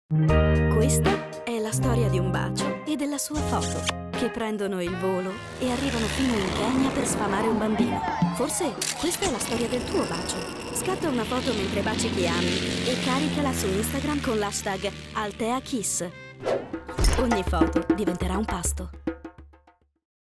Questa è la storia di un bacio e della sua foto, che prendono il volo e arrivano fino in Kenya per sfamare un bambino. Forse questa è la storia del tuo bacio. Scatta una foto mentre baci chi ami e caricala su Instagram con l'hashtag #AlteaKiss. Ogni foto diventerà un pasto.